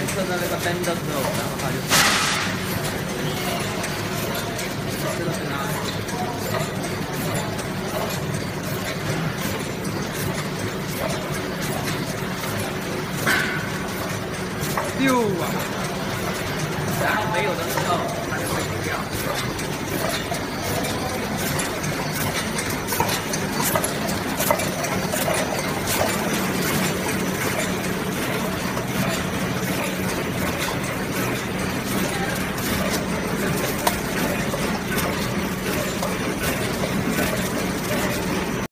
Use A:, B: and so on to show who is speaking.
A: 测的那个灯的时候，然后它就这个是哪里？